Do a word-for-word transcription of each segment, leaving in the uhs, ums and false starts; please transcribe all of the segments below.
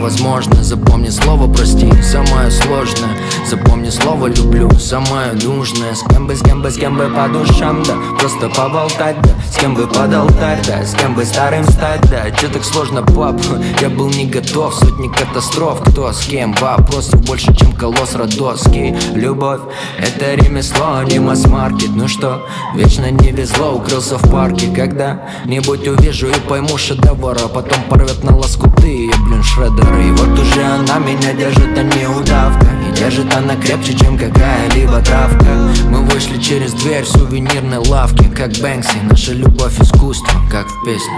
невозможно. Запомни слово прости, самое сложное. Запомни слово люблю, самое нужное. С кем бы, с кем бы, с кем бы по душам, да, просто поболтать, да. С кем бы под алтарь, да, с кем бы старым стать, да. Чё так сложно, пап? Я был не готов, сотни катастроф. Кто с кем? Вопросов больше, чем колосс родосский. Любовь — это ремесло, не масс-маркет. Ну что, вечно не везло, укрылся в парке. Когда-нибудь увижу и пойму шедевр, а потом порвет на лоскуты, я, блин, шредер. И вот уже она меня держит, а не удавка. И держит она крепче, чем какая-либо травка. Мы вышли через дверь в сувенирной лавке, как Бэнкси, наша любовь искусство, как в песне.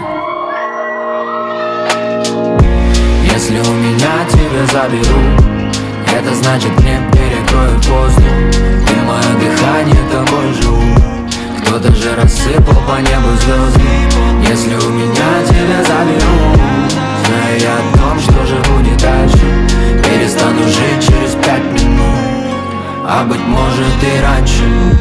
Если у меня тебя заберут, это значит, мне перекроют воздух. Ты мое дыхание, тобой живу. Кто-то же рассыпал по небу звезды. Если у меня тебя заберут, знаю я о том, что же будет дальше. Перестану жить через пять минут, а быть может и раньше.